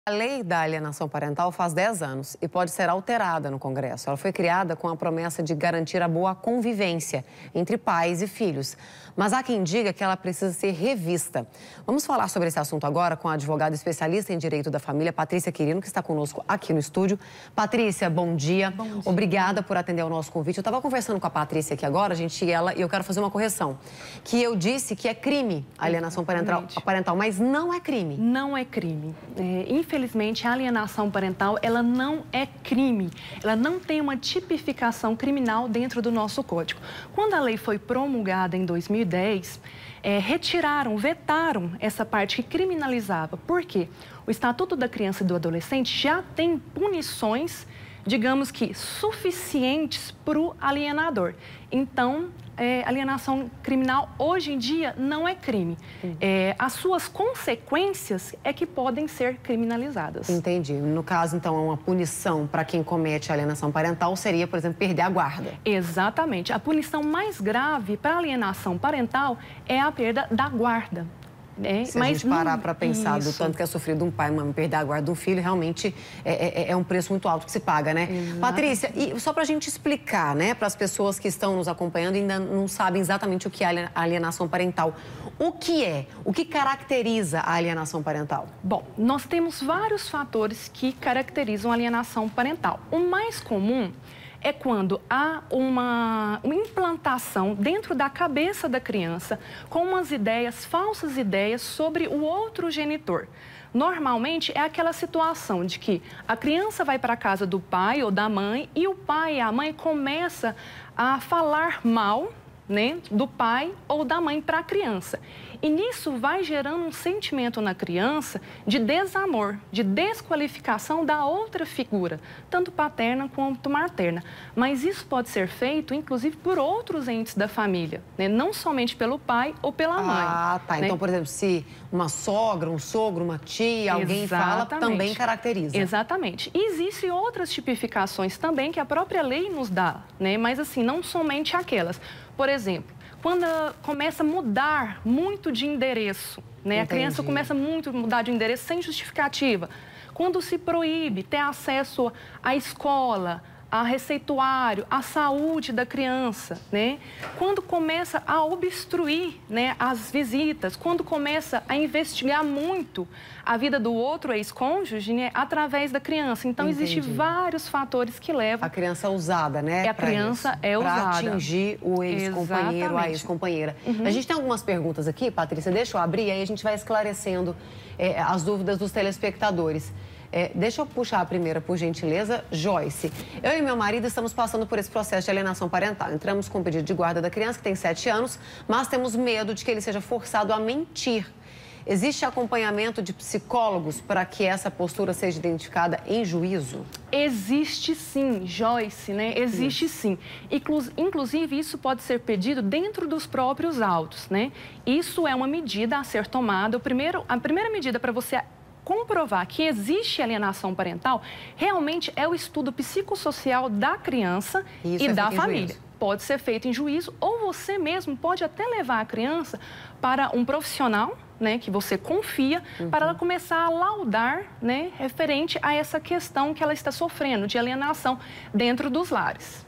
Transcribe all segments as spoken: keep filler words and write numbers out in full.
A lei da alienação parental faz dez anos e pode ser alterada no Congresso. Ela foi criada com a promessa de garantir a boa convivência entre pais e filhos. Mas há quem diga que ela precisa ser revista. Vamos falar sobre esse assunto agora com a advogada especialista em direito da família, Patrícia Quirino, que está conosco aqui no estúdio. Patrícia, bom dia. Bom dia. Obrigada por atender ao nosso convite. Eu estava conversando com a Patrícia aqui agora, a gente e ela, e eu quero fazer uma correção. Que eu disse que é crime a alienação parental, parental, mas não é crime. Não é crime. É, infelizmente, a alienação parental, ela não é crime. Ela não tem uma tipificação criminal dentro do nosso código. Quando a lei foi promulgada em dois mil e dez, é, retiraram, vetaram essa parte que criminalizava. Por quê? O Estatuto da Criança e do Adolescente já tem punições, digamos que, suficientes para o alienador. Então, é, alienação criminal, hoje em dia, não é crime. Uhum. É, as suas consequências é que podem ser criminalizadas. Entendi. No caso, então, uma punição para quem comete alienação parental seria, por exemplo, perder a guarda. Exatamente. A punição mais grave para alienação parental é a perda da guarda. É, Se mas a gente parar para pensar isso. do tanto que é sofrido um pai e uma mãe perder a guarda de um filho, realmente é, é, é um preço muito alto que se paga, né? Exato. Patrícia, e só para a gente explicar, né, para as pessoas que estão nos acompanhando e ainda não sabem exatamente o que é a alienação parental. O que é? O que caracteriza a alienação parental? Bom, nós temos vários fatores que caracterizam a alienação parental. O mais comum é quando há uma, uma implantação dentro da cabeça da criança com umas ideias, falsas ideias sobre o outro genitor. Normalmente é aquela situação de que a criança vai para a casa do pai ou da mãe e o pai e a mãe começam a falar mal, né, do pai ou da mãe para a criança. E nisso vai gerando um sentimento na criança de desamor, de desqualificação da outra figura, tanto paterna quanto materna. Mas isso pode ser feito, inclusive, por outros entes da família, né? Não somente pelo pai ou pela mãe. Ah, tá. Né? Então, por exemplo, se uma sogra, um sogro, uma tia, alguém Exatamente. fala, também caracteriza. Exatamente. E existem outras tipificações também que a própria lei nos dá, né? Mas, assim, não somente aquelas. Por exemplo, quando começa a mudar muito de endereço, né? A criança começa muito a mudar de endereço sem justificativa. Quando se proíbe ter acesso à escola, a receituário, a saúde da criança, né? Quando começa a obstruir, né, as visitas, quando começa a investigar muito a vida do outro ex-cônjuge, né, através da criança. Então, existem vários fatores que levam... A criança é usada, né? A criança é usada. Para atingir o ex-companheiro, a ex-companheira. Uhum. A gente tem algumas perguntas aqui, Patrícia, deixa eu abrir, aí a gente vai esclarecendo é, as dúvidas dos telespectadores. É, deixa eu puxar a primeira, por gentileza. Joyce, eu e meu marido estamos passando por esse processo de alienação parental. Entramos com o pedido de guarda da criança, que tem sete anos, mas temos medo de que ele seja forçado a mentir. Existe acompanhamento de psicólogos para que essa postura seja identificada em juízo? Existe sim, Joyce, né? Existe isso. sim. Inclu inclusive, isso pode ser pedido dentro dos próprios autos, né? Isso é uma medida a ser tomada. O primeiro, a primeira medida para você comprovar que existe alienação parental, realmente é o estudo psicossocial da criança Isso e é da família. Pode ser feito em juízo ou você mesmo pode até levar a criança para um profissional, né, que você confia, uhum. para ela começar a laudar, né, referente a essa questão que ela está sofrendo de alienação dentro dos lares.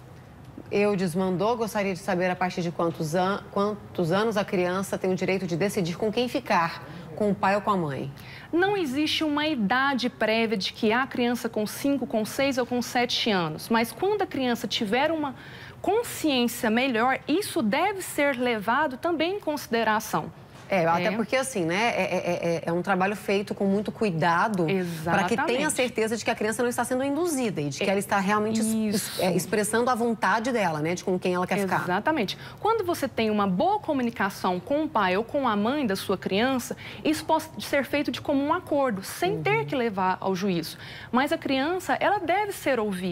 Eu desmandou, gostaria de saber a partir de quantos, an quantos anos a criança tem o direito de decidir com quem ficar, com o pai ou com a mãe? Não existe uma idade prévia de que a criança com cinco, com seis ou com sete anos, mas quando a criança tiver uma consciência melhor, isso deve ser levado também em consideração. É, até é. porque assim, né, é, é, é um trabalho feito com muito cuidado para que tenha certeza de que a criança não está sendo induzida e de que é, ela está realmente es, é, expressando a vontade dela, né, de com quem ela quer Exatamente. ficar. Exatamente. Quando você tem uma boa comunicação com o pai ou com a mãe da sua criança, isso pode ser feito de comum acordo, sem uhum. ter que levar ao juízo. Mas a criança, ela deve ser ouvida.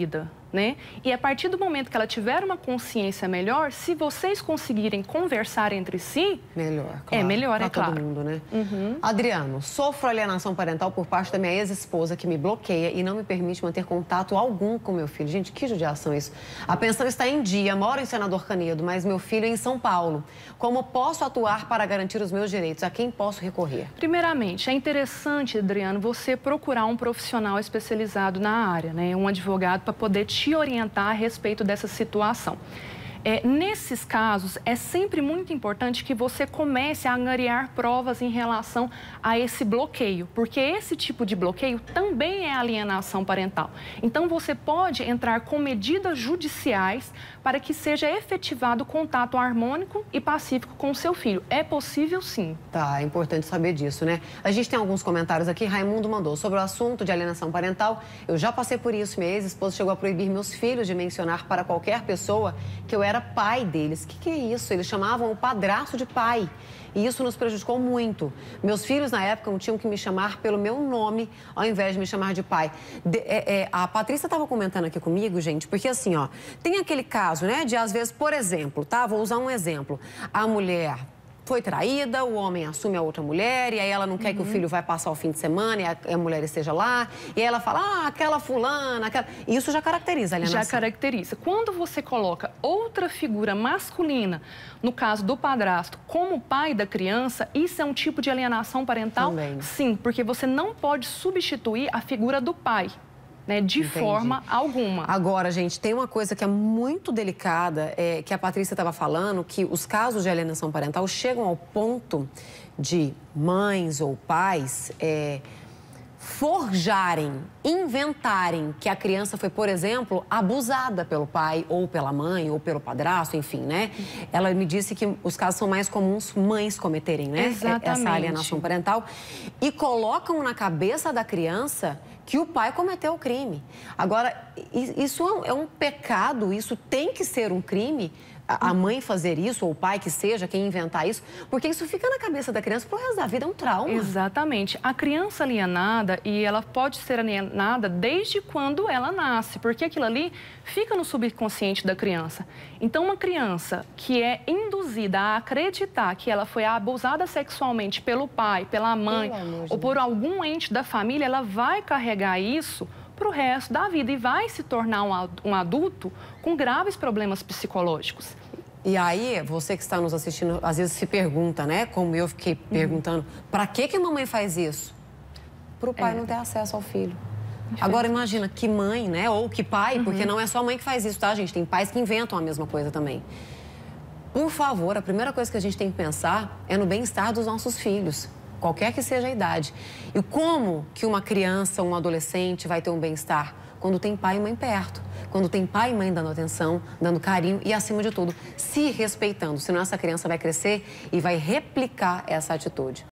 né? E a partir do momento que ela tiver uma consciência melhor, se vocês conseguirem conversar entre si... Melhor, claro. É melhor, pra é claro. todo mundo, né? Uhum. Adriano, sofro alienação parental por parte da minha ex-esposa que me bloqueia e não me permite manter contato algum com meu filho. Gente, que judiação isso. A pensão está em dia, moro em Senador Canedo, mas meu filho é em São Paulo. Como posso atuar para garantir os meus direitos? A quem posso recorrer? Primeiramente, é interessante, Adriano, você procurar um profissional especializado na área, né? Um advogado para poder te te orientar a respeito dessa situação. É, nesses casos, é sempre muito importante que você comece a angariar provas em relação a esse bloqueio, porque esse tipo de bloqueio também é alienação parental. Então, você pode entrar com medidas judiciais para que seja efetivado o contato harmônico e pacífico com o seu filho. É possível, sim. Tá, é importante saber disso, né? A gente tem alguns comentários aqui. Raimundo mandou sobre o assunto de alienação parental. Eu já passei por isso. Minha ex-esposa chegou a proibir meus filhos de mencionar para qualquer pessoa que eu era pai deles. O que, que é isso? Eles chamavam o padrasto de pai. E isso nos prejudicou muito. Meus filhos, na época, não tinham que me chamar pelo meu nome, ao invés de me chamar de pai. De, é, é, a Patrícia estava comentando aqui comigo, gente, porque assim, ó, tem aquele caso, né, de às vezes, por exemplo, tá? Vou usar um exemplo. A mulher foi traída, o homem assume a outra mulher, e aí ela não quer uhum. que o filho vai passar o fim de semana e a, a mulher esteja lá, e aí ela fala, ah, aquela fulana, aquela... Isso já caracteriza a alienação. Já caracteriza. Quando você coloca outra figura masculina, no caso do padrasto, como pai da criança, isso é um tipo de alienação parental? Também. Sim, porque você não pode substituir a figura do pai. Né, de Entendi. forma alguma. Agora, gente, tem uma coisa que é muito delicada, é, que a Patrícia estava falando, que os casos de alienação parental chegam ao ponto de mães ou pais é, forjarem, inventarem que a criança foi, por exemplo, abusada pelo pai ou pela mãe ou pelo padrasto, enfim, né? Ela me disse que os casos são mais comuns mães cometerem, né? Exatamente. Essa alienação parental. E colocam na cabeça da criança que o pai cometeu o crime. Agora, isso é um pecado, isso tem que ser um crime, a mãe fazer isso, ou o pai que seja, quem inventar isso, porque isso fica na cabeça da criança pro resto da vida, é um trauma. Exatamente. A criança alienada, e ela pode ser alienada desde quando ela nasce, porque aquilo ali fica no subconsciente da criança. Então, uma criança que é induzida a acreditar que ela foi abusada sexualmente pelo pai, pela mãe, ou por algum ente da família, ela vai carregar isso para o resto da vida e vai se tornar um adulto com graves problemas psicológicos. E aí, você que está nos assistindo, às vezes se pergunta, né? Como eu fiquei perguntando, uhum. para que que a mamãe faz isso? Para o pai é. não ter acesso ao filho. Agora, imagina, que mãe, né? Ou que pai, uhum. porque não é só a mãe que faz isso, tá, gente? Tem pais que inventam a mesma coisa também. Por favor, a primeira coisa que a gente tem que pensar é no bem-estar dos nossos filhos, qualquer que seja a idade. E como que uma criança, um adolescente vai ter um bem-estar? Quando tem pai e mãe perto. Quando tem pai e mãe dando atenção, dando carinho e, acima de tudo, se respeitando. Senão essa criança vai crescer e vai replicar essa atitude.